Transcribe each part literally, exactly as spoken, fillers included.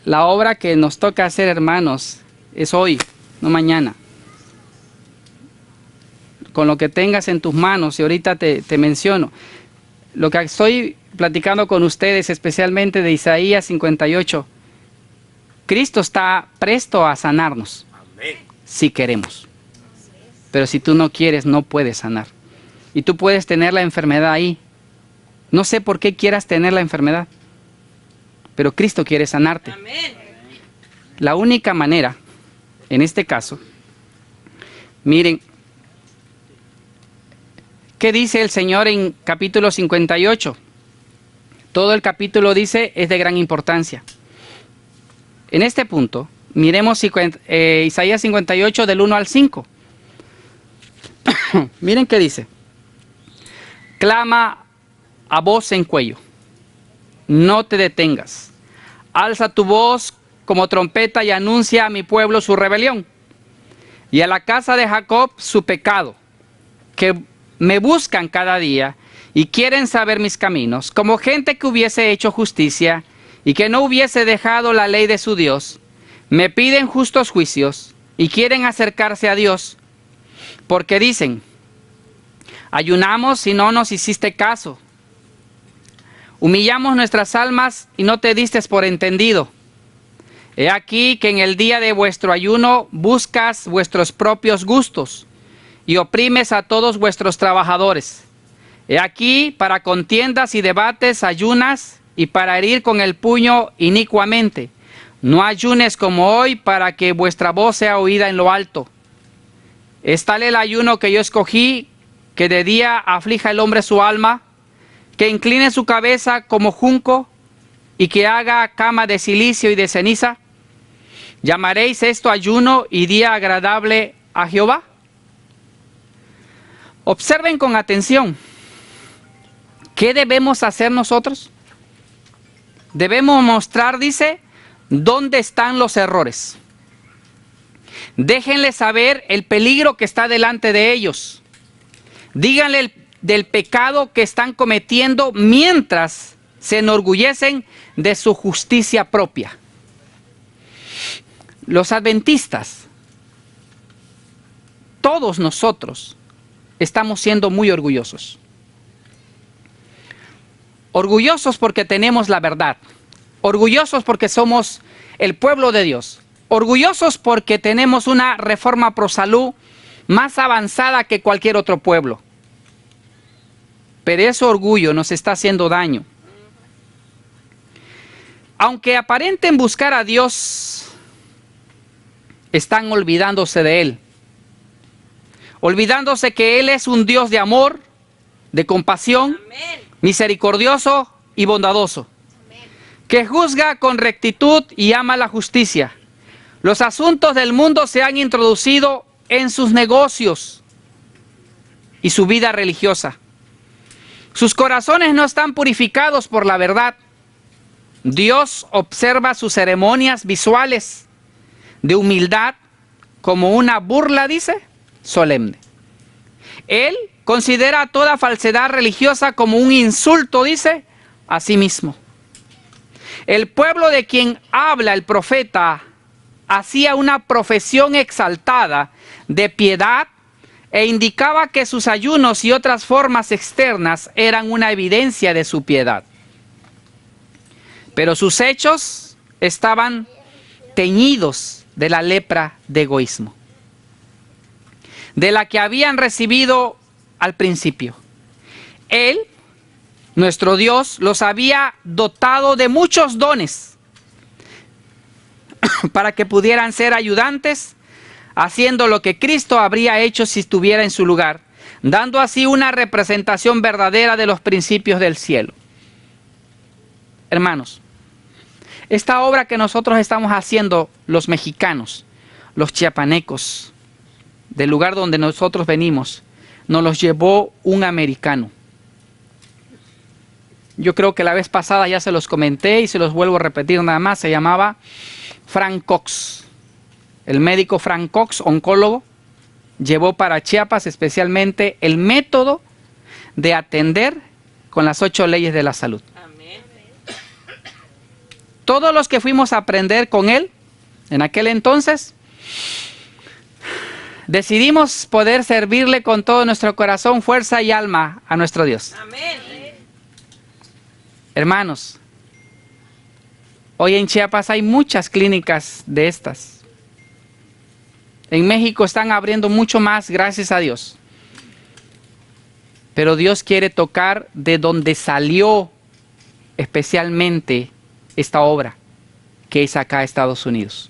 La obra que nos toca hacer, hermanos, es hoy, no mañana. Con lo que tengas en tus manos, y ahorita te, te menciono. Lo que estoy platicando con ustedes, especialmente de Isaías cincuenta y ocho, Cristo está presto a sanarnos. Amén. Si queremos. Pero si tú no quieres, no puedes sanar. Y tú puedes tener la enfermedad ahí. No sé por qué quieras tener la enfermedad, pero Cristo quiere sanarte. Amén. La única manera, en este caso, miren, ¿qué dice el Señor en capítulo cincuenta y ocho? Todo el capítulo dice, es de gran importancia. En este punto, miremos eh, Isaías cincuenta y ocho del uno al cinco. Miren qué dice. Clama a voz en cuello, no te detengas. Alza tu voz como trompeta y anuncia a mi pueblo su rebelión, y a la casa de Jacob su pecado, que me buscan cada día y quieren saber mis caminos, como gente que hubiese hecho justicia y que no hubiese dejado la ley de su Dios. Me piden justos juicios y quieren acercarse a Dios, porque dicen, ayunamos y no nos hiciste caso. Humillamos nuestras almas y no te diste por entendido. He aquí que en el día de vuestro ayuno buscas vuestros propios gustos y oprimes a todos vuestros trabajadores. He aquí para contiendas y debates ayunas y para herir con el puño inicuamente. No ayunes como hoy para que vuestra voz sea oída en lo alto. Es tal el ayuno que yo escogí, que de día aflija el hombre su alma, que incline su cabeza como junco y que haga cama de silicio y de ceniza. ¿Llamaréis esto ayuno y día agradable a Jehová? Observen con atención. ¿Qué debemos hacer nosotros? Debemos mostrar, dice, dónde están los errores. Déjenle saber el peligro que está delante de ellos. Díganle el, del pecado que están cometiendo mientras se enorgullecen de su justicia propia. Los adventistas, todos nosotros, estamos siendo muy orgullosos. Orgullosos porque tenemos la verdad. Orgullosos porque somos el pueblo de Dios. Orgullosos porque tenemos una reforma pro salud más avanzada que cualquier otro pueblo. Pero ese orgullo nos está haciendo daño. Aunque aparenten buscar a Dios, están olvidándose de Él. Olvidándose que Él es un Dios de amor, de compasión, amén, misericordioso y bondadoso, amén, que juzga con rectitud y ama la justicia. Los asuntos del mundo se han introducido en sus negocios y su vida religiosa. Sus corazones no están purificados por la verdad. Dios observa sus ceremonias visuales de humildad como una burla, dice, solemne. Él considera toda falsedad religiosa como un insulto, dice, a sí mismo. El pueblo de quien habla el profeta hacía una profesión exaltada de piedad e indicaba que sus ayunos y otras formas externas eran una evidencia de su piedad. Pero sus hechos estaban teñidos de la lepra de egoísmo, de la que habían recibido al principio. Él, nuestro Dios, los había dotado de muchos dones para que pudieran ser ayudantes, haciendo lo que Cristo habría hecho si estuviera en su lugar, dando así una representación verdadera de los principios del cielo. Hermanos, esta obra que nosotros estamos haciendo, los mexicanos, los chiapanecos, del lugar donde nosotros venimos, nos los llevó un americano. Yo creo que la vez pasada ya se los comenté y se los vuelvo a repetir nada más. Se llamaba Frank Cox. El médico Frank Cox, oncólogo, llevó para Chiapas especialmente el método de atender con las ocho leyes de la salud. Amén. todos los que fuimos a aprender con él en aquel entonces, decidimos poder servirle con todo nuestro corazón, fuerza y alma a nuestro Dios. Amén. Hermanos, hoy en Chiapas hay muchas clínicas de estas. En México están abriendo mucho más, gracias a Dios. Pero Dios quiere tocar de donde salió especialmente esta obra, que es acá Estados Unidos.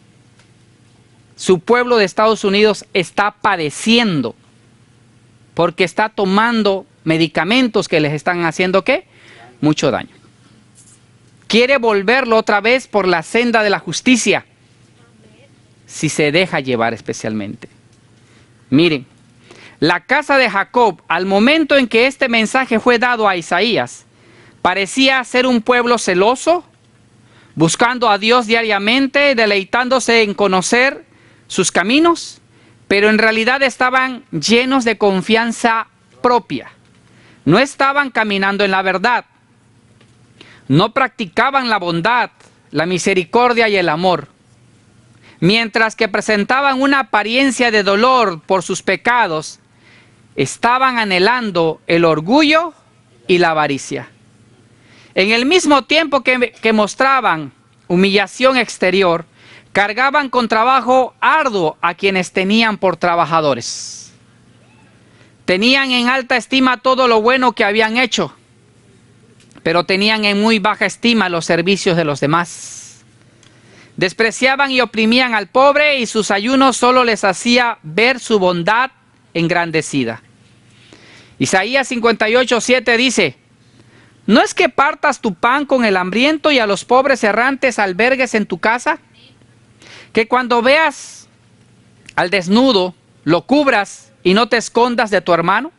Su pueblo de Estados Unidos está padeciendo porque está tomando medicamentos que les están haciendo ¿qué? Mucho daño. Quiere volverlo otra vez por la senda de la justicia, si se deja llevar especialmente. Miren, la casa de Jacob, al momento en que este mensaje fue dado a Isaías, parecía ser un pueblo celoso, buscando a Dios diariamente, deleitándose en conocer sus caminos, pero en realidad estaban llenos de confianza propia. No estaban caminando en la verdad. No practicaban la bondad, la misericordia y el amor. Mientras que presentaban una apariencia de dolor por sus pecados, estaban anhelando el orgullo y la avaricia. En el mismo tiempo que, que mostraban humillación exterior, cargaban con trabajo arduo a quienes tenían por trabajadores. Tenían en alta estima todo lo bueno que habían hecho, pero tenían en muy baja estima los servicios de los demás. Despreciaban y oprimían al pobre, y sus ayunos solo les hacía ver su bondad engrandecida. Isaías cincuenta y ocho, siete dice: ¿no es que partas tu pan con el hambriento y a los pobres errantes albergues en tu casa? Que cuando veas al desnudo, lo cubras y no te escondas de tu hermano.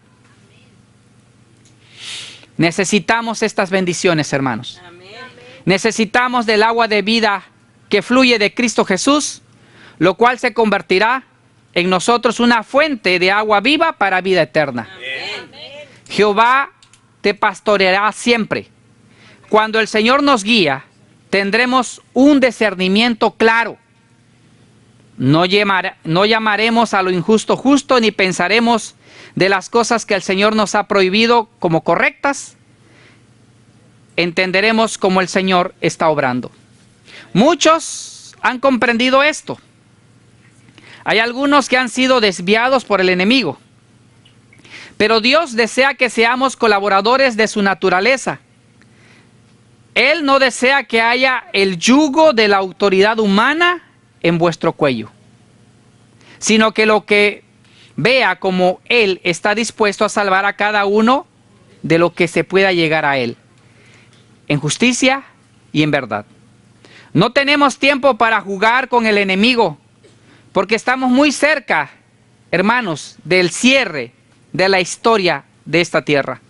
Necesitamos estas bendiciones, hermanos. Amén. Necesitamos del agua de vida que fluye de Cristo Jesús, lo cual se convertirá en nosotros una fuente de agua viva para vida eterna. Amén. Jehová te pastoreará siempre. Cuando el Señor nos guía, tendremos un discernimiento claro. No, llamar, no llamaremos a lo injusto justo, ni pensaremos de las cosas que el Señor nos ha prohibido como correctas. Entenderemos cómo el Señor está obrando. Muchos han comprendido esto. Hay algunos que han sido desviados por el enemigo. Pero Dios desea que seamos colaboradores de su naturaleza. Él no desea que haya el yugo de la autoridad humana en vuestro cuello, sino que lo que vea como Él está dispuesto a salvar a cada uno de lo que se pueda llegar a Él, en justicia y en verdad. No tenemos tiempo para jugar con el enemigo, porque estamos muy cerca, hermanos, del cierre de la historia de esta tierra.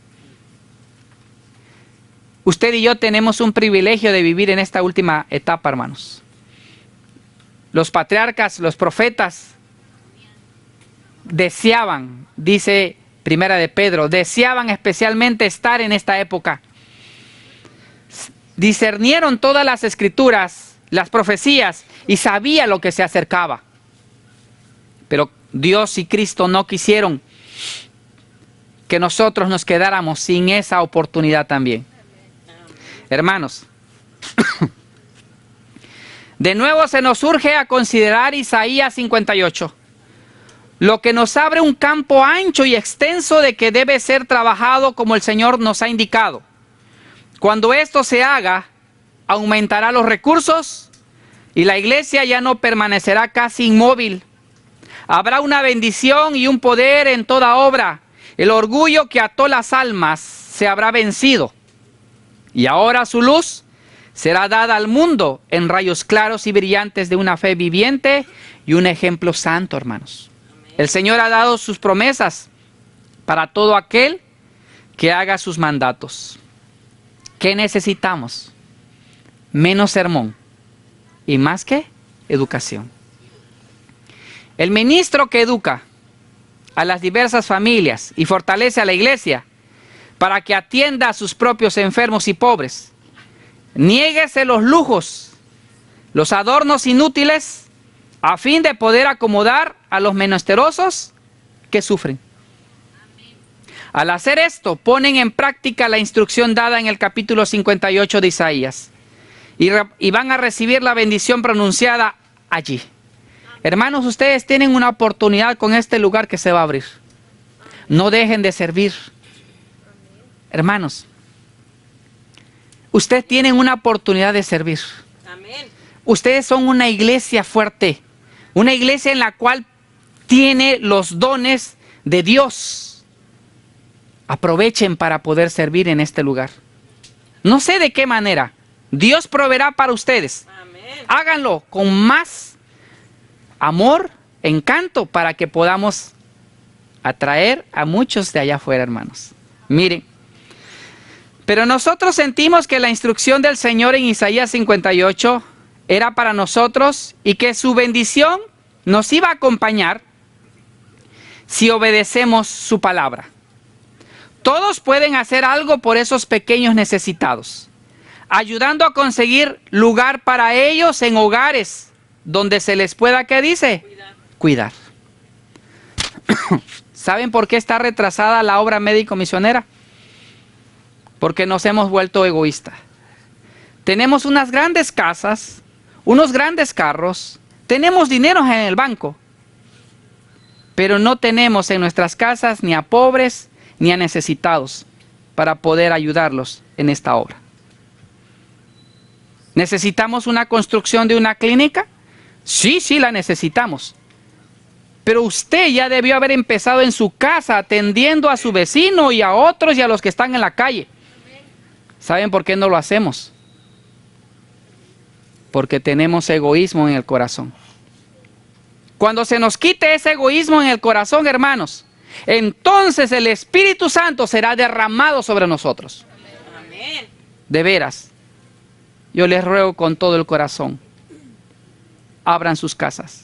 Usted y yo tenemos un privilegio de vivir en esta última etapa, hermanos. Los patriarcas, los profetas deseaban, dice Primera de Pedro, deseaban especialmente estar en esta época. Discernieron todas las escrituras, las profecías, y sabía lo que se acercaba. Pero Dios y Cristo no quisieron que nosotros nos quedáramos sin esa oportunidad también. Hermanos, de nuevo se nos urge a considerar Isaías cincuenta y ocho, lo que nos abre un campo ancho y extenso de que debe ser trabajado como el Señor nos ha indicado. Cuando esto se haga, aumentará los recursos y la iglesia ya no permanecerá casi inmóvil. Habrá una bendición y un poder en toda obra. El orgullo que ató las almas se habrá vencido. Y ahora su luz será dada al mundo en rayos claros y brillantes de una fe viviente y un ejemplo santo, hermanos. Amén. El Señor ha dado sus promesas para todo aquel que haga sus mandatos. ¿Qué necesitamos? Menos sermón y más que educación. El ministro que educa a las diversas familias y fortalece a la iglesia para que atienda a sus propios enfermos y pobres, Niéguese los lujos, los adornos inútiles, a fin de poder acomodar a los menesterosos que sufren. Al hacer esto, ponen en práctica la instrucción dada en el capítulo cincuenta y ocho de Isaías y, y van a recibir la bendición pronunciada allí. Hermanos, ustedes tienen una oportunidad con este lugar que se va a abrir. No dejen de servir. Hermanos, ustedes tienen una oportunidad de servir. Amén. Ustedes son una iglesia fuerte, una iglesia en la cual tiene los dones de Dios. Aprovechen para poder servir en este lugar. No sé de qué manera. Dios proveerá para ustedes. Amén. Háganlo con más amor, encanto, para que podamos atraer a muchos de allá afuera, hermanos. Miren. Pero nosotros sentimos que la instrucción del Señor en Isaías cincuenta y ocho era para nosotros y que su bendición nos iba a acompañar si obedecemos su palabra. Todos pueden hacer algo por esos pequeños necesitados, ayudando a conseguir lugar para ellos en hogares donde se les pueda, ¿qué dice? Cuidar. Cuidar. ¿Saben por qué está retrasada la obra médico-misionera? Porque nos hemos vuelto egoístas. Tenemos unas grandes casas, unos grandes carros, tenemos dinero en el banco, pero no tenemos en nuestras casas ni a pobres ni a necesitados para poder ayudarlos en esta obra. ¿Necesitamos una construcción de una clínica? Sí, sí la necesitamos. Pero usted ya debió haber empezado en su casa atendiendo a su vecino y a otros y a los que están en la calle. ¿Saben por qué no lo hacemos? Porque tenemos egoísmo en el corazón. Cuando se nos quite ese egoísmo en el corazón, hermanos, entonces el Espíritu Santo será derramado sobre nosotros. Amén. De veras, yo les ruego con todo el corazón, abran sus casas,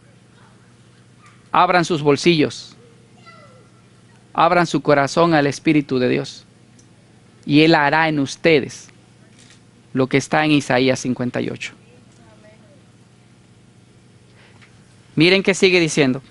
abran sus bolsillos, abran su corazón al Espíritu de Dios, y Él hará en ustedes lo que está en Isaías cincuenta y ocho. Miren qué sigue diciendo.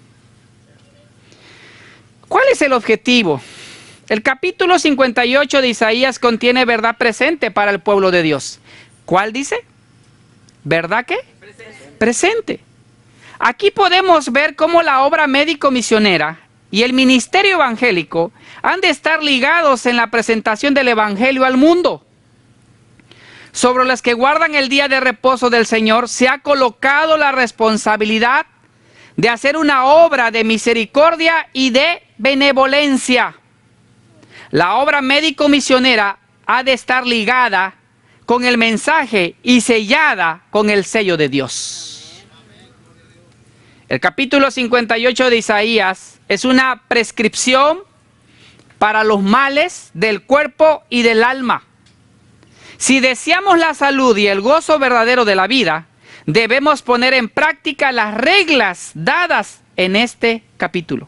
¿Cuál es el objetivo? El capítulo cincuenta y ocho de Isaías contiene verdad presente para el pueblo de Dios. ¿Cuál dice? ¿Verdad qué? Presente. Presente. Aquí podemos ver cómo la obra médico-misionera y el ministerio evangélico han de estar ligados en la presentación del evangelio al mundo. Sobre los que guardan el día de reposo del Señor se ha colocado la responsabilidad de hacer una obra de misericordia y de benevolencia. La obra médico-misionera ha de estar ligada con el mensaje y sellada con el sello de Dios. El capítulo cincuenta y ocho de Isaías es una prescripción para los males del cuerpo y del alma. Si deseamos la salud y el gozo verdadero de la vida, debemos poner en práctica las reglas dadas en este capítulo.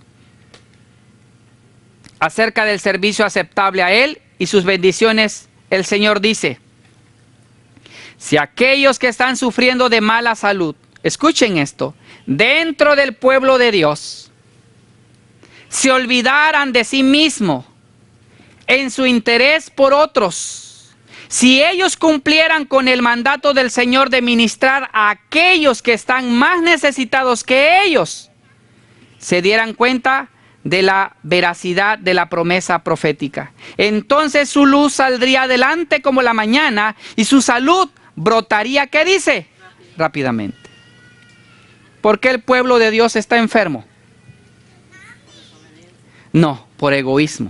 Acerca del servicio aceptable a Él y sus bendiciones, el Señor dice: si aquellos que están sufriendo de mala salud, escuchen esto, dentro del pueblo de Dios, se olvidaran de sí mismos en su interés por otros, si ellos cumplieran con el mandato del Señor de ministrar a aquellos que están más necesitados que ellos, se dieran cuenta de la veracidad de la promesa profética. Entonces su luz saldría adelante como la mañana y su salud brotaría, ¿qué dice? Rápidamente. ¿Por qué el pueblo de Dios está enfermo? No, por egoísmo.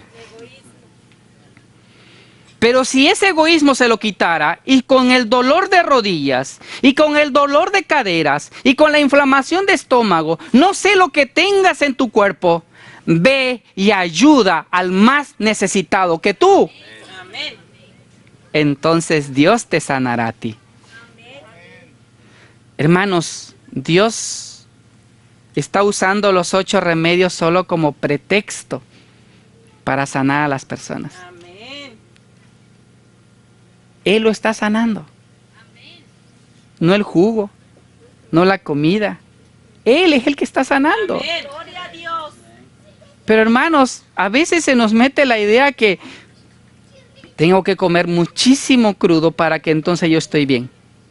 Pero si ese egoísmo se lo quitara, y con el dolor de rodillas, y con el dolor de caderas, y con la inflamación de estómago, no sé lo que tengas en tu cuerpo, ve y ayuda al más necesitado que tú. Amén. Entonces Dios te sanará a ti. Amén. Hermanos, Dios está usando los ocho remedios solo como pretexto para sanar a las personas. Amén. Él lo está sanando. No el jugo, no la comida. Él es el que está sanando. Amén. Gloria a Dios. Pero hermanos, a veces se nos mete la idea que tengo que comer muchísimo crudo para que entonces yo estoy bien.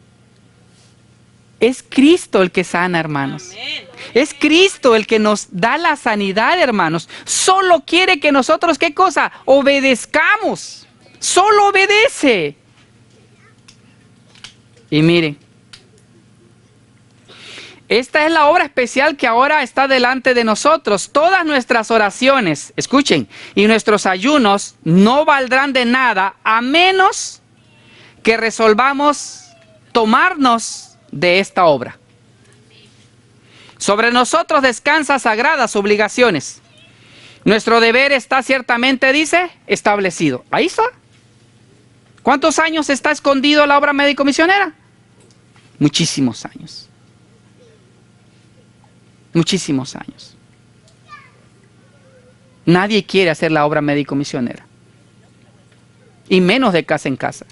Es Cristo el que sana, hermanos. Amén. Es Cristo el que nos da la sanidad, hermanos. Solo quiere que nosotros, ¿qué cosa? Obedezcamos. Solo obedece. Y miren, esta es la obra especial que ahora está delante de nosotros. Todas nuestras oraciones, escuchen, y nuestros ayunos no valdrán de nada a menos que resolvamos tomarnos de esta obra. Sobre nosotros descansan sagradas obligaciones. Nuestro deber está ciertamente, dice, establecido. Ahí está. ¿Cuántos años está escondido la obra médico-misionera? Muchísimos años. Muchísimos años. Nadie quiere hacer la obra médico-misionera. Y menos de casa en casa.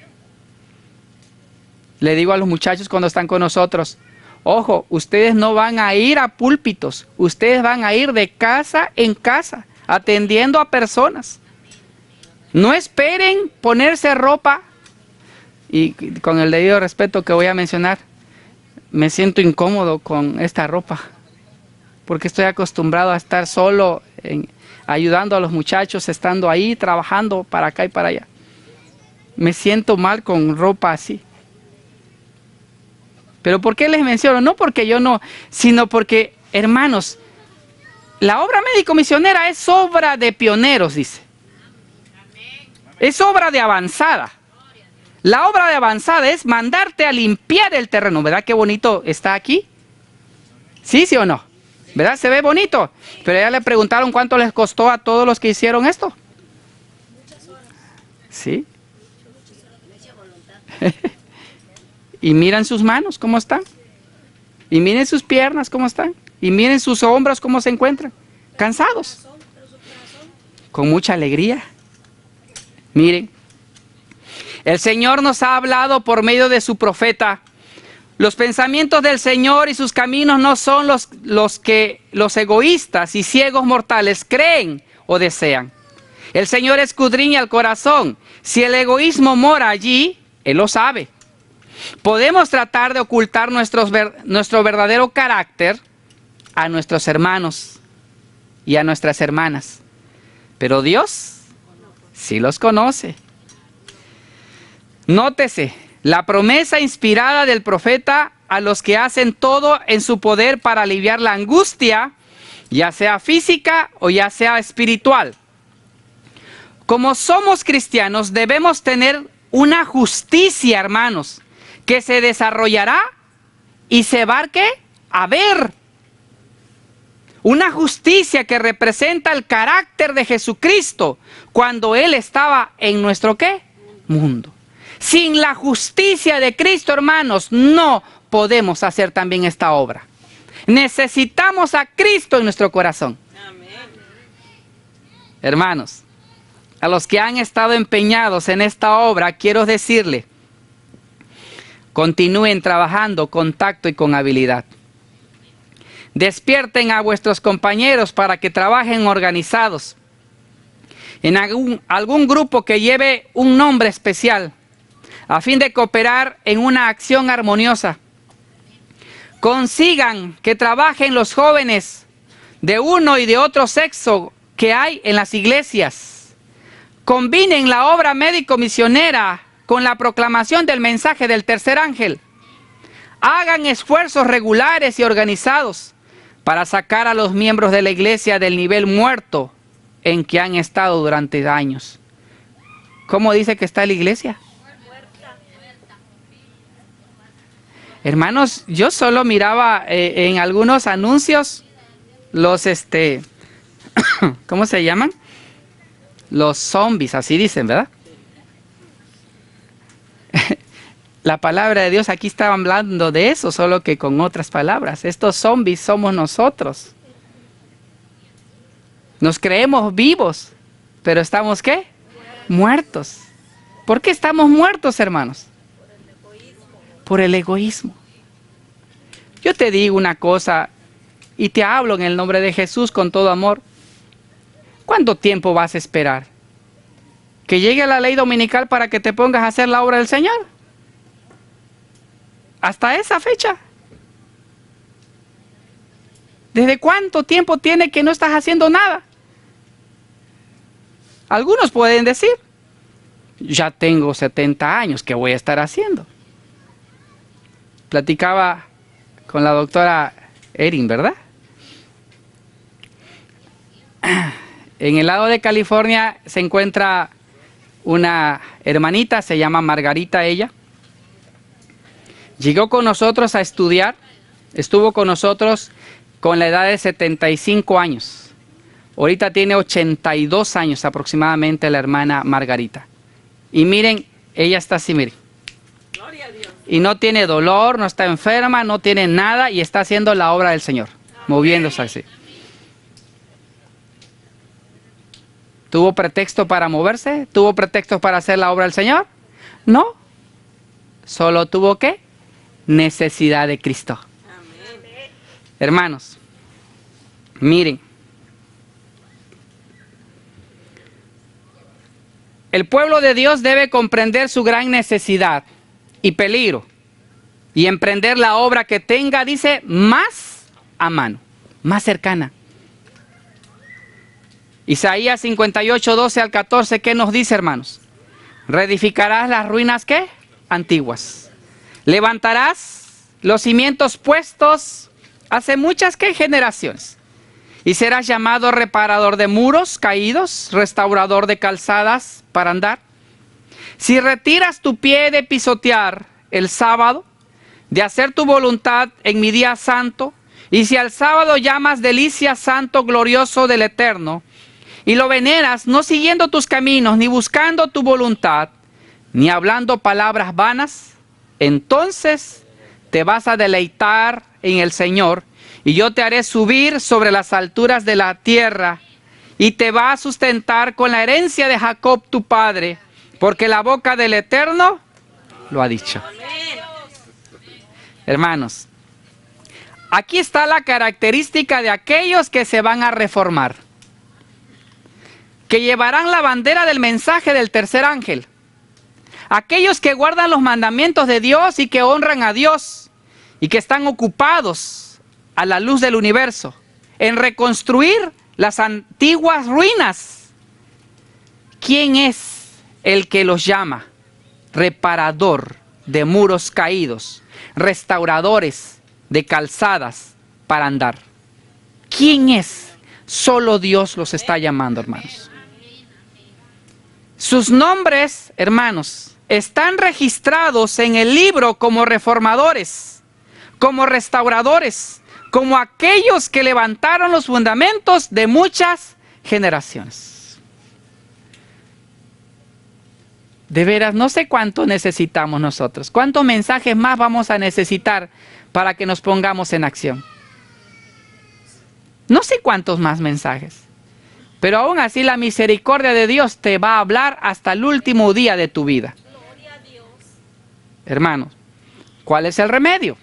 Le digo a los muchachos cuando están con nosotros, ojo, ustedes no van a ir a púlpitos, ustedes van a ir de casa en casa, atendiendo a personas. No esperen ponerse ropa, y con el debido respeto que voy a mencionar, me siento incómodo con esta ropa, porque estoy acostumbrado a estar solo, en, ayudando a los muchachos, estando ahí, trabajando para acá y para allá. Me siento mal con ropa así. ¿Pero por qué les menciono? No porque yo no, sino porque, hermanos, la obra médico-misionera es obra de pioneros, dice. Es obra de avanzada. La obra de avanzada es mandarte a limpiar el terreno. ¿Verdad qué bonito está aquí? ¿Sí, sí o no? ¿Verdad? Se ve bonito. Pero ya le preguntaron cuánto les costó a todos los que hicieron esto. ¿Sí? Y miren sus manos cómo están. Y miren sus piernas cómo están. Y miren sus hombros cómo se encuentran. Cansados. Con mucha alegría. Miren. El Señor nos ha hablado por medio de su profeta. Los pensamientos del Señor y sus caminos no son los, los que los egoístas y ciegos mortales creen o desean. El Señor escudriña el corazón. Si el egoísmo mora allí, Él lo sabe. Podemos tratar de ocultar nuestros, nuestro verdadero carácter a nuestros hermanos y a nuestras hermanas. Pero Dios sí los conoce. Nótese, la promesa inspirada del profeta a los que hacen todo en su poder para aliviar la angustia, ya sea física o ya sea espiritual. Como somos cristianos, debemos tener una justicia, hermanos, que se desarrollará y se va ¿qué? A ver. Una justicia que representa el carácter de Jesucristo cuando Él estaba en nuestro ¿qué? Mundo. Sin la justicia de Cristo, hermanos, no podemos hacer también esta obra. Necesitamos a Cristo en nuestro corazón. Amén. Hermanos, a los que han estado empeñados en esta obra, quiero decirle, continúen trabajando con tacto y con habilidad. Despierten a vuestros compañeros para que trabajen organizados en algún, algún grupo que lleve un nombre especial, a fin de cooperar en una acción armoniosa. Consigan que trabajen los jóvenes de uno y de otro sexo que hay en las iglesias. Combinen la obra médico-misionera con la proclamación del mensaje del tercer ángel. Hagan esfuerzos regulares y organizados para sacar a los miembros de la iglesia del nivel muerto en que han estado durante años. ¿Cómo dice que está la iglesia? Hermanos, yo solo miraba eh, en algunos anuncios los, este, ¿cómo se llaman? Los zombies, así dicen, ¿verdad? La palabra de Dios aquí está hablando de eso, solo que con otras palabras. Estos zombies somos nosotros. Nos creemos vivos, pero estamos ¿qué? Muertos. ¿Por qué estamos muertos, hermanos? Por el egoísmo. Yo te digo una cosa y te hablo en el nombre de Jesús con todo amor. ¿Cuánto tiempo vas a esperar? ¿Que llegue la ley dominical para que te pongas a hacer la obra del Señor? ¿Hasta esa fecha? ¿Desde cuánto tiempo tiene que no estás haciendo nada? Algunos pueden decir, ya tengo setenta años, ¿qué voy a estar haciendo? Platicaba con la doctora Erin, ¿verdad? En el lado de California se encuentra una hermanita, se llama Margarita ella. Llegó con nosotros a estudiar, estuvo con nosotros con la edad de setenta y cinco años. Ahorita tiene ochenta y dos años aproximadamente la hermana Margarita. Y miren, ella está así, miren. Gloria a Dios. Y no tiene dolor, no está enferma, no tiene nada y está haciendo la obra del Señor, moviéndose así. ¿Tuvo pretexto para moverse? ¿Tuvo pretexto para hacer la obra del Señor? No. Solo tuvo ¿qué? Necesidad de Cristo. Amén. Hermanos, miren. El pueblo de Dios debe comprender su gran necesidad y peligro y emprender la obra que tenga, dice, más a mano, más cercana. Isaías cincuenta y ocho, doce al catorce, ¿qué nos dice, hermanos? Reedificarás las ruinas, ¿qué? Antiguas. Levantarás los cimientos puestos hace muchas, ¿qué? Generaciones. Y serás llamado reparador de muros caídos, restaurador de calzadas para andar. Si retiras tu pie de pisotear el sábado, de hacer tu voluntad en mi día santo, y si al sábado llamas delicia santo glorioso del Eterno, y lo veneras no siguiendo tus caminos, ni buscando tu voluntad, ni hablando palabras vanas, entonces te vas a deleitar en el Señor, y yo te haré subir sobre las alturas de la tierra, y te va a sustentar con la herencia de Jacob tu padre, porque la boca del Eterno lo ha dicho. Amén. Hermanos, aquí está la característica de aquellos que se van a reformar, que llevarán la bandera del mensaje del tercer ángel. Aquellos que guardan los mandamientos de Dios y que honran a Dios y que están ocupados a la luz del universo en reconstruir las antiguas ruinas. ¿Quién es el que los llama? Reparador de muros caídos, restauradores de calzadas para andar. ¿Quién es? Solo Dios los está llamando, hermanos. Sus nombres, hermanos, están registrados en el libro como reformadores, como restauradores, como aquellos que levantaron los fundamentos de muchas generaciones. De veras, no sé cuánto necesitamos nosotros. ¿Cuántos mensajes más vamos a necesitar para que nos pongamos en acción? No sé cuántos más mensajes. Pero aún así la misericordia de Dios te va a hablar hasta el último día de tu vida. Gloria a Dios. Hermanos, ¿cuál es el remedio?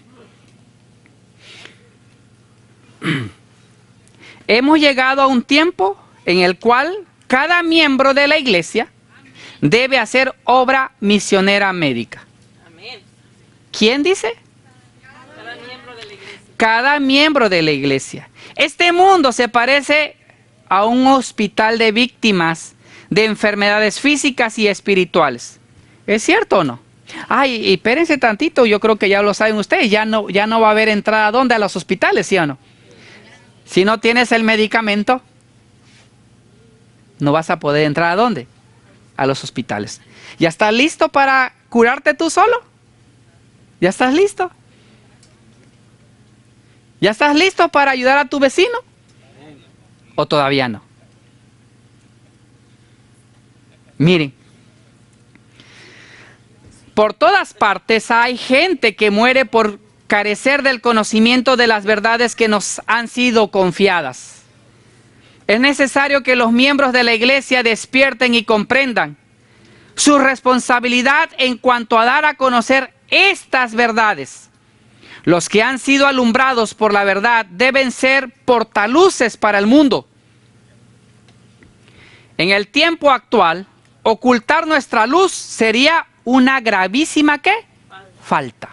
Hemos llegado a un tiempo en el cual cada miembro de la iglesia debe hacer obra misionera médica. Amén. ¿Quién dice? Cada miembro de la iglesia. Cada miembro de la iglesia. Este mundo se parece a un hospital de víctimas de enfermedades físicas y espirituales. ¿Es cierto o no? Ay, y espérense tantito, yo creo que ya lo saben ustedes, ya no, ya no va a haber entrada ¿dónde? A los hospitales, ¿sí o no? Si no tienes el medicamento, no vas a poder entrar ¿a dónde? A los hospitales. ¿Ya estás listo para curarte tú solo? ¿Ya estás listo? ¿Ya estás listo para ayudar a tu vecino? ¿O todavía no? Miren, por todas partes hay gente que muere por carecer del conocimiento de las verdades que nos han sido confiadas. Es necesario que los miembros de la iglesia despierten y comprendan su responsabilidad en cuanto a dar a conocer estas verdades. Los que han sido alumbrados por la verdad deben ser portaluces para el mundo. En el tiempo actual, ocultar nuestra luz sería una gravísima ¿qué? Falta.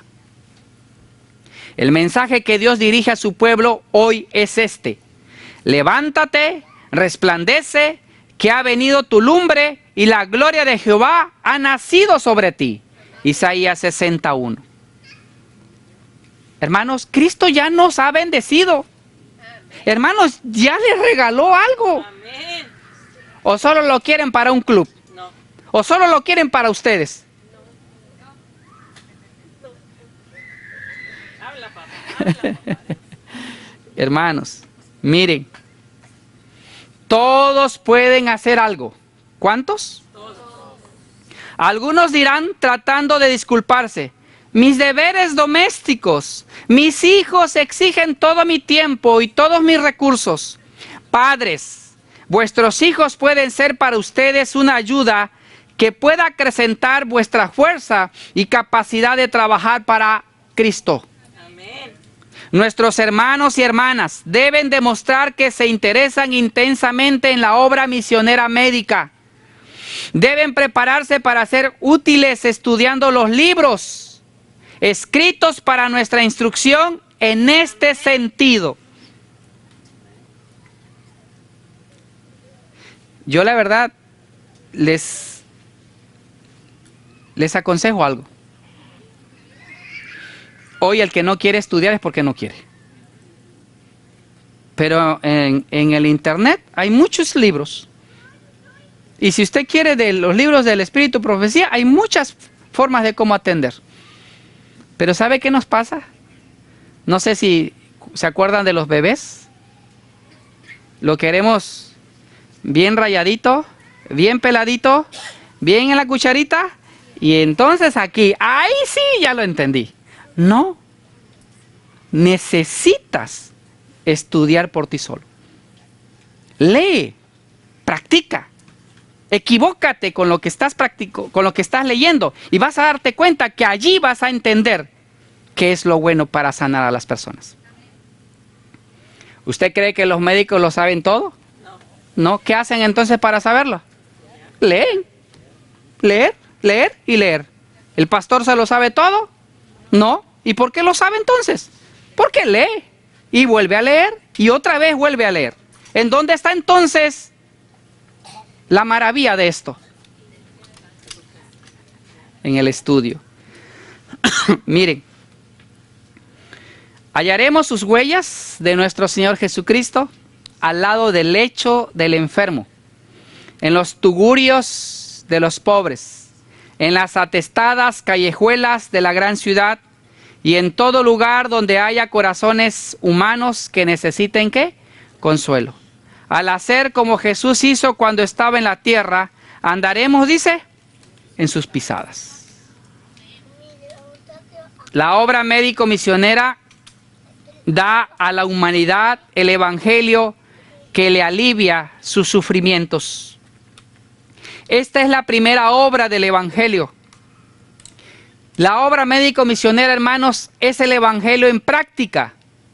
El mensaje que Dios dirige a su pueblo hoy es este: levántate, resplandece, que ha venido tu lumbre y la gloria de Jehová ha nacido sobre ti. Isaías sesenta y uno. Hermanos, Cristo ya nos ha bendecido. Hermanos, ya les regaló algo. Amén. ¿O solo lo quieren para un club? No. ¿O solo lo quieren para ustedes? Habla, papá. Habla, papá. Hermanos, miren, todos pueden hacer algo. ¿Cuántos? Todos. Algunos dirán tratando de disculparse: mis deberes domésticos, mis hijos exigen todo mi tiempo y todos mis recursos. Padres, vuestros hijos pueden ser para ustedes una ayuda que pueda acrecentar vuestra fuerza y capacidad de trabajar para Cristo. Amén. Nuestros hermanos y hermanas deben demostrar que se interesan intensamente en la obra misionera médica. Deben prepararse para ser útiles estudiando los libros escritos para nuestra instrucción en este sentido. Yo la verdad les, les aconsejo algo. Hoy el que no quiere estudiar es porque no quiere. Pero en, en el internet hay muchos libros. Y si usted quiere de los libros del Espíritu Profecía, hay muchas formas de cómo atender. Pero ¿sabe qué nos pasa? No sé si se acuerdan de los bebés. Lo queremos bien rayadito, bien peladito, bien en la cucharita. Y entonces aquí, ahí sí ya lo entendí. No. Necesitas estudiar por ti solo. Lee, practica. Equivócate con lo que estás practico, con lo que estás leyendo, y vas a darte cuenta que allí vas a entender qué es lo bueno para sanar a las personas. ¿Usted cree que los médicos lo saben todo? No. ¿No? ¿Qué hacen entonces para saberlo? Leen. Leer, leer y leer. ¿El pastor se lo sabe todo? No. ¿Y por qué lo sabe entonces? Porque lee y vuelve a leer y otra vez vuelve a leer. ¿En dónde está entonces la maravilla de esto? En el estudio. Miren, hallaremos sus huellas de nuestro Señor Jesucristo al lado del lecho del enfermo, en los tugurios de los pobres, en las atestadas callejuelas de la gran ciudad y en todo lugar donde haya corazones humanos que necesiten ¿qué? Consuelo. Al hacer como Jesús hizo cuando estaba en la tierra, andaremos, dice, en sus pisadas. La obra médico-misionera da a la humanidad el evangelio que le alivia sus sufrimientos. Esta es la primera obra del evangelio. La obra médico-misionera, hermanos, es el evangelio en práctica.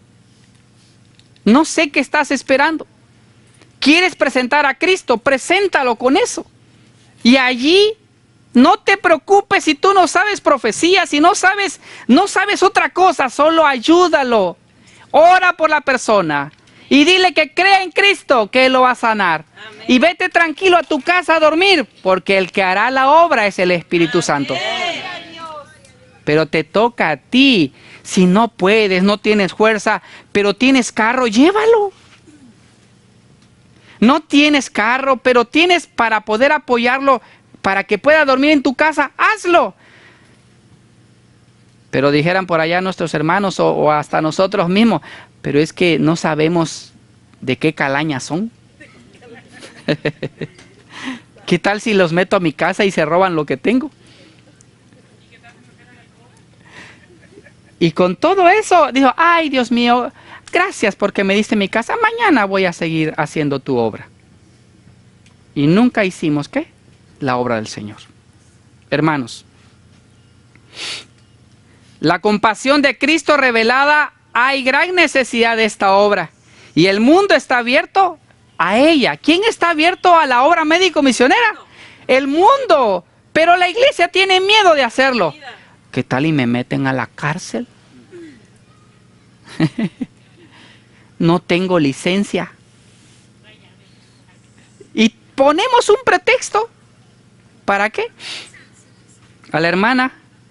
No sé qué estás esperando. ¿Quieres presentar a Cristo? Preséntalo con eso. Y allí no te preocupes si tú no sabes profecía, si no sabes, no sabes otra cosa, solo ayúdalo. Ora por la persona y dile que cree en Cristo, que Él lo va a sanar. Amén. Y vete tranquilo a tu casa a dormir, porque el que hará la obra es el Espíritu Santo. Amén. Pero te toca a ti. Si no puedes, no tienes fuerza, pero tienes carro, llévalo. No tienes carro, pero tienes para poder apoyarlo, para que pueda dormir en tu casa, hazlo. Pero dijeran por allá nuestros hermanos o, o hasta nosotros mismos, pero es que no sabemos de qué calaña son. ¿Qué tal si los meto a mi casa y se roban lo que tengo? Y con todo eso, dijo, ay Dios mío, gracias porque me diste mi casa, mañana voy a seguir haciendo tu obra. Y nunca hicimos, ¿qué? La obra del Señor. Hermanos, la compasión de Cristo revelada, hay gran necesidad de esta obra. Y el mundo está abierto a ella. ¿Quién está abierto a la obra médico-misionera? El mundo. Pero la iglesia tiene miedo de hacerlo. ¿Qué tal y me meten a la cárcel? No tengo licencia. Y ponemos un pretexto. ¿Para qué? A la hermana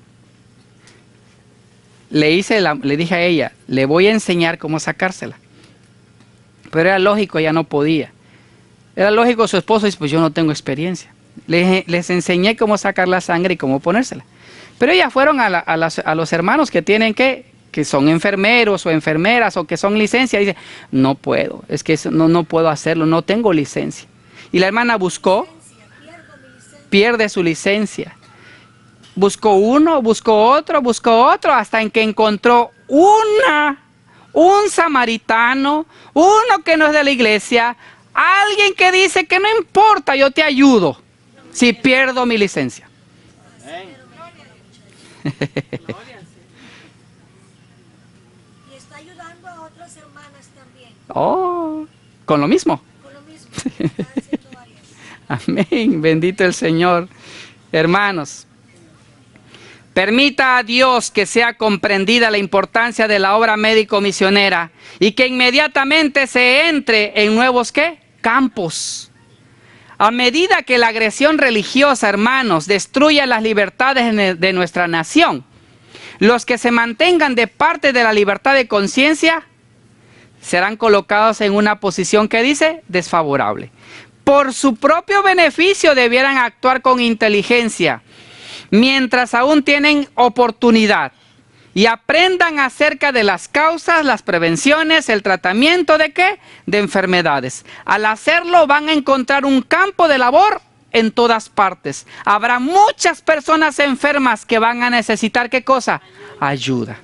le hice la, le dije a ella, le voy a enseñar cómo sacársela. Pero era lógico, ella no podía. Era lógico, su esposo dice, pues yo no tengo experiencia. Les, les enseñé cómo sacar la sangre y cómo ponérsela. Pero ellas fueron a, la, a, las, a los hermanos que tienen que, que son enfermeros o enfermeras o que son licencia. Y dice, no puedo, es que eso, no, no puedo hacerlo, no tengo licencia. Y la hermana buscó, pierde su licencia. Buscó uno, buscó otro, buscó otro, hasta en que encontró una, un samaritano, uno que no es de la iglesia, alguien que dice que no importa, yo te ayudo si pierdo mi licencia. Y está ayudando a otras hermanas también. Oh, con lo mismo. Con lo mismo. Está haciendo varias. Amén, bendito el Señor. Hermanos, permita a Dios que sea comprendida la importancia de la obra médico-misionera y que inmediatamente se entre en nuevos ¿qué? Campos. A medida que la agresión religiosa, hermanos, destruya las libertades de nuestra nación, los que se mantengan de parte de la libertad de conciencia serán colocados en una posición que dice desfavorable. Por su propio beneficio debieran actuar con inteligencia, mientras aún tienen oportunidad, y aprendan acerca de las causas, las prevenciones, el tratamiento de ¿qué? De enfermedades. Al hacerlo van a encontrar un campo de labor en todas partes. Habrá muchas personas enfermas que van a necesitar ¿qué cosa? Ayuda.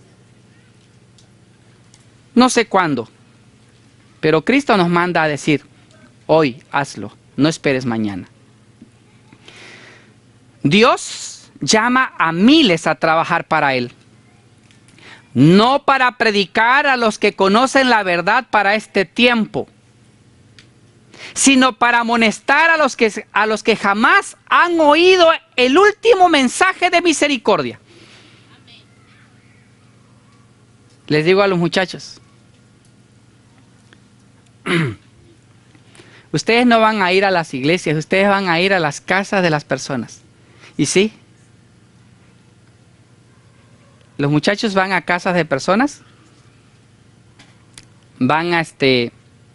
No sé cuándo, pero Cristo nos manda a decir, hoy hazlo, no esperes mañana. Dios llama a miles a trabajar para Él. No para predicar a los que conocen la verdad para este tiempo, sino para amonestar a los que, a los que jamás han oído el último mensaje de misericordia. Les digo a los muchachos, ustedes no van a ir a las iglesias, ustedes van a ir a las casas de las personas. ¿Y sí? Los muchachos van a casas de personas, van a este,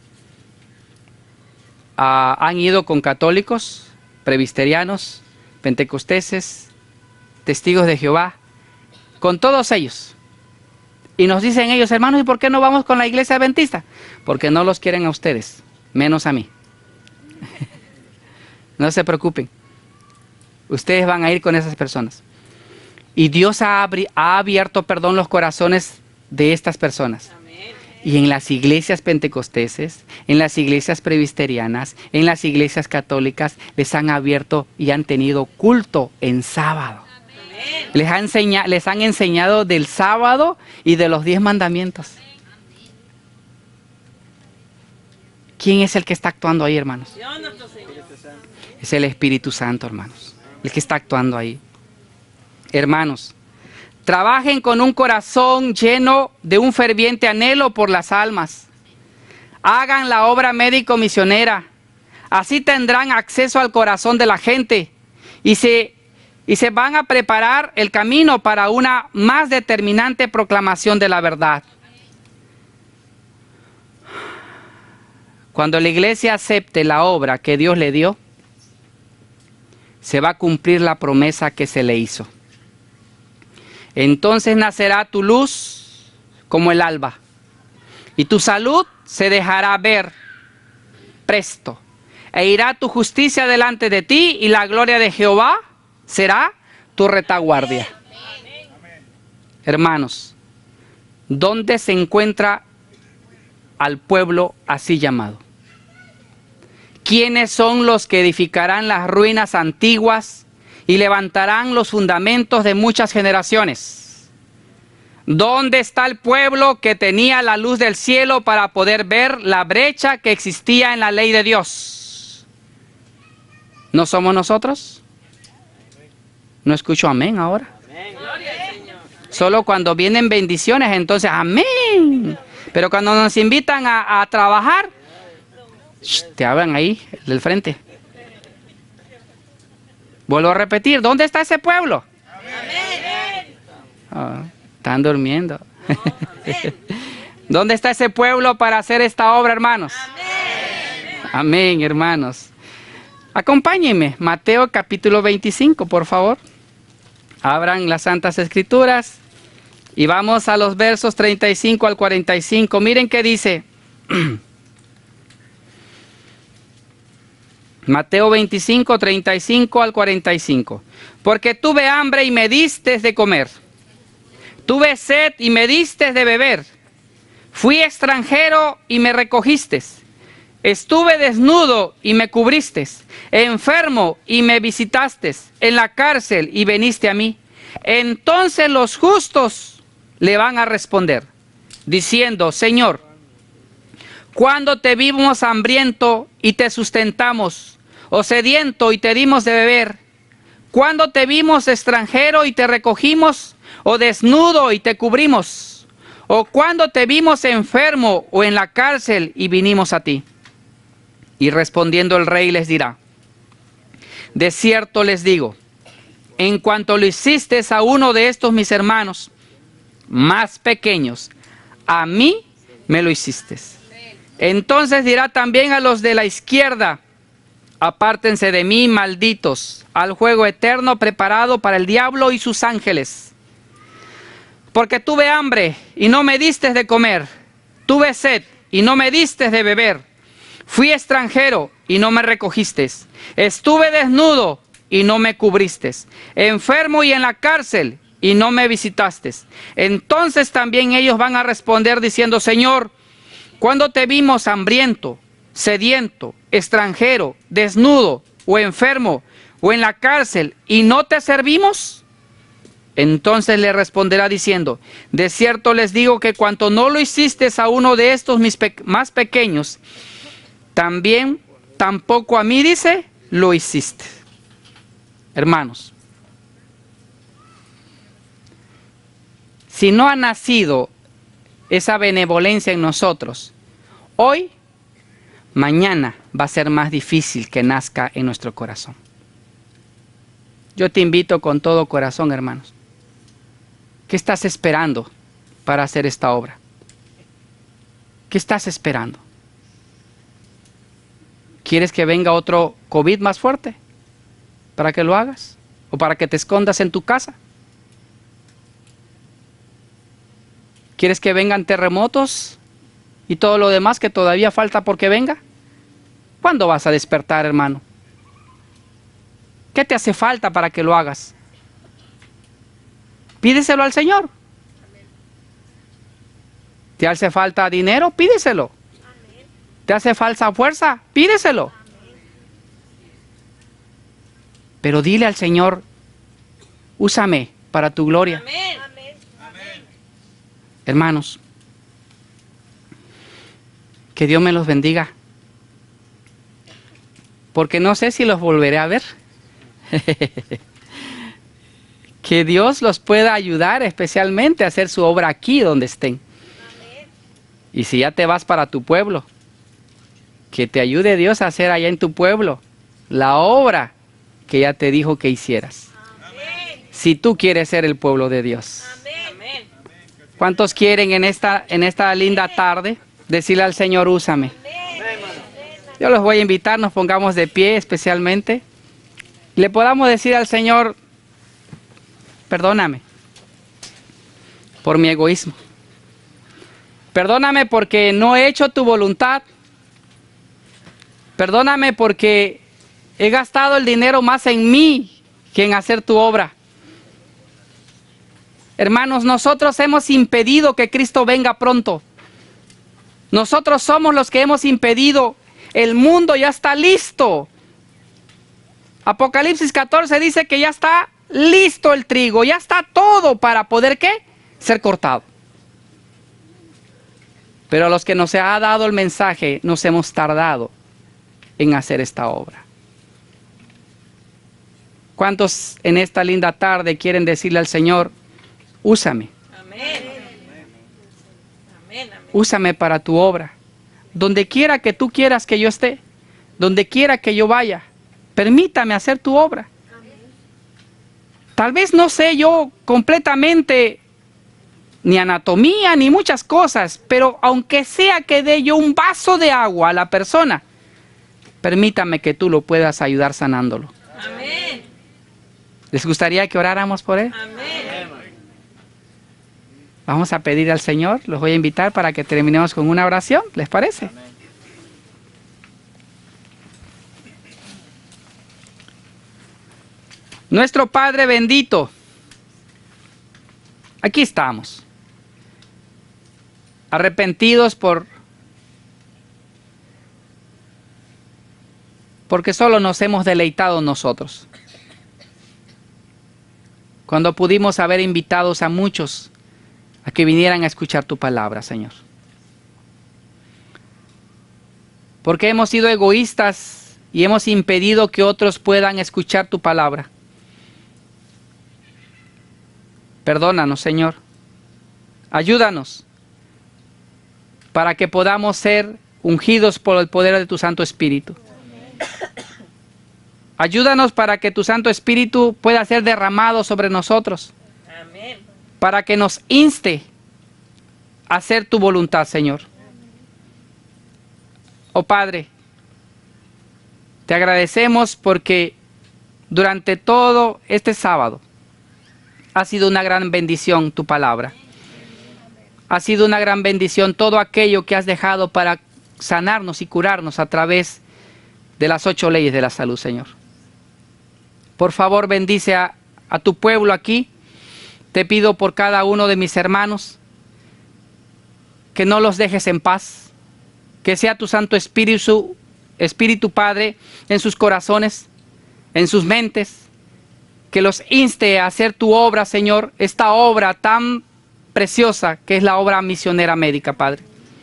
a, han ido con católicos, presbiterianos, pentecosteses, testigos de Jehová, con todos ellos. Y nos dicen ellos, hermanos, ¿y por qué no vamos con la iglesia adventista? Porque no los quieren a ustedes, menos a mí. No se preocupen, ustedes van a ir con esas personas. Y Dios ha, ha abierto, perdón, los corazones de estas personas. Amén. Y en las iglesias pentecosteses, en las iglesias presbiterianas, en las iglesias católicas, les han abierto y han tenido culto en sábado. Amén. Les, ha enseña, les han enseñado del sábado y de los diez mandamientos. Amén. ¿Quién es el que está actuando ahí, hermanos? Dios nuestro Señor. Es el Espíritu Santo, hermanos, el que está actuando ahí. Hermanos, trabajen con un corazón lleno de un ferviente anhelo por las almas. Hagan la obra médico-misionera. Así tendrán acceso al corazón de la gente y se, y se van a preparar el camino para una más determinante proclamación de la verdad. Cuando la iglesia acepte la obra que Dios le dio, se va a cumplir la promesa que se le hizo. Entonces nacerá tu luz como el alba, y tu salud se dejará ver presto, e irá tu justicia delante de ti, y la gloria de Jehová será tu retaguardia. Amén. Hermanos, ¿dónde se encuentra al pueblo así llamado? ¿Quiénes son los que edificarán las ruinas antiguas y levantarán los fundamentos de muchas generaciones. ¿Dónde está el pueblo que tenía la luz del cielo para poder ver la brecha que existía en la ley de Dios? ¿No somos nosotros? No escucho amén ahora. Solo cuando vienen bendiciones, entonces amén. Pero cuando nos invitan a, a trabajar, shh, te hablan ahí, del frente. Vuelvo a repetir, ¿dónde está ese pueblo? Oh, están durmiendo. No, amén. ¿Dónde está ese pueblo para hacer esta obra, hermanos? Amén. Amén, hermanos. Acompáñenme, Mateo capítulo veinticinco, por favor. Abran las Santas Escrituras y vamos a los versos treinta y cinco al cuarenta y cinco. Miren qué dice. Mateo veinticinco, treinta y cinco al cuarenta y cinco. Porque tuve hambre y me diste de comer. Tuve sed y me diste de beber. Fui extranjero y me recogiste. Estuve desnudo y me cubriste. Enfermo y me visitaste. En la cárcel y veniste a mí. Entonces los justos le van a responder, diciendo, Señor, ¿cuándo te vimos hambriento y te sustentamos, o sediento y te dimos de beber? ¿Cuándo te vimos extranjero y te recogimos, o desnudo y te cubrimos? ¿O cuándo te vimos enfermo o en la cárcel y vinimos a ti? Y respondiendo el rey les dirá, de cierto les digo, en cuanto lo hiciste a uno de estos mis hermanos más pequeños, a mí me lo hiciste. Entonces dirá también a los de la izquierda, apártense de mí, malditos, al juego eterno preparado para el diablo y sus ángeles. Porque tuve hambre y no me diste de comer, tuve sed y no me diste de beber, fui extranjero y no me recogiste, estuve desnudo y no me cubriste, enfermo y en la cárcel y no me visitaste. Entonces también ellos van a responder diciendo, Señor, ¿cuándo te vimos hambriento, sediento, extranjero, desnudo o enfermo o en la cárcel y no te servimos? Entonces le responderá diciendo, de cierto les digo que cuanto no lo hiciste a uno de estos mis pe- más pequeños, también tampoco a mí, dice, lo hiciste. Hermanos, si no ha nacido esa benevolencia en nosotros, hoy, mañana va a ser más difícil que nazca en nuestro corazón. Yo te invito con todo corazón, hermanos. ¿Qué estás esperando para hacer esta obra? ¿Qué estás esperando? ¿Quieres que venga otro COVID más fuerte para que lo hagas? ¿O para que te escondas en tu casa? ¿Quieres que vengan terremotos y todo lo demás que todavía falta porque venga? ¿Cuándo vas a despertar, hermano? ¿Qué te hace falta para que lo hagas? Pídeselo al Señor. ¿Te hace falta dinero? Pídeselo. ¿Te hace falta fuerza? Pídeselo. Pero dile al Señor, úsame para tu gloria. Amén. Hermanos, que Dios me los bendiga, porque no sé si los volveré a ver. Que Dios los pueda ayudar especialmente a hacer su obra aquí donde estén. Y si ya te vas para tu pueblo, que te ayude Dios a hacer allá en tu pueblo la obra que ya te dijo que hicieras. Si tú quieres ser el pueblo de Dios. Amén. ¿Cuántos quieren en esta, en esta linda tarde decirle al Señor, úsame? Yo los voy a invitar, nos pongamos de pie especialmente. Le podamos decir al Señor, perdóname por mi egoísmo. Perdóname porque no he hecho tu voluntad. Perdóname porque he gastado el dinero más en mí que en hacer tu obra. Hermanos, nosotros hemos impedido que Cristo venga pronto. Nosotros somos los que hemos impedido. El mundo ya está listo Apocalipsis catorce dice que ya está listo el trigo, ya está todo para poder, ¿qué? Ser cortado. Pero a los que nos ha dado el mensaje, nos hemos tardado en hacer esta obra. ¿Cuántos en esta linda tarde quieren decirle al Señor, úsame? Amén. Amén, amén. Úsame para tu obra. Donde quiera que tú quieras que yo esté, donde quiera que yo vaya, permítame hacer tu obra. Tal vez no sé yo completamente ni anatomía ni muchas cosas, pero aunque sea que dé yo un vaso de agua a la persona, permítame que tú lo puedas ayudar sanándolo. Amén. ¿Les gustaría que oráramos por él? Amén. Vamos a pedir al Señor, los voy a invitar para que terminemos con una oración, ¿les parece? Amén. Nuestro Padre bendito, aquí estamos, arrepentidos por porque solo nos hemos deleitado nosotros. Cuando pudimos haber invitado a muchos a que vinieran a escuchar tu palabra, Señor. Porque hemos sido egoístas y hemos impedido que otros puedan escuchar tu palabra. Perdónanos, Señor. Ayúdanos para que podamos ser ungidos por el poder de tu Santo Espíritu. Ayúdanos para que tu Santo Espíritu pueda ser derramado sobre nosotros. Amén. Para que nos inste a hacer tu voluntad, Señor. Oh Padre, te agradecemos porque durante todo este sábado ha sido una gran bendición tu palabra. Ha sido una gran bendición todo aquello que has dejado para sanarnos y curarnos a través de las ocho leyes de la salud, Señor. Por favor, bendice a, a tu pueblo aquí. Te pido por cada uno de mis hermanos que no los dejes en paz. Que sea tu Santo Espíritu, Espíritu Padre, en sus corazones, en sus mentes. Que los inste a hacer tu obra, Señor. Esta obra tan preciosa que es la obra misionera médica, Padre.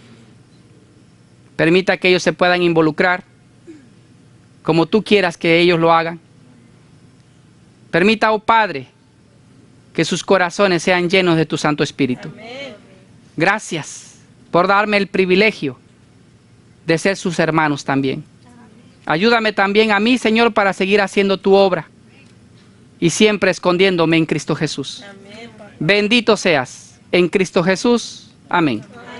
Permita que ellos se puedan involucrar como tú quieras que ellos lo hagan. Permita, oh Padre, que sus corazones sean llenos de tu Santo Espíritu. Amén. Gracias por darme el privilegio de ser sus hermanos también. Ayúdame también a mí, Señor, para seguir haciendo tu obra y siempre escondiéndome en Cristo Jesús. Amén. Bendito seas en Cristo Jesús. Amén.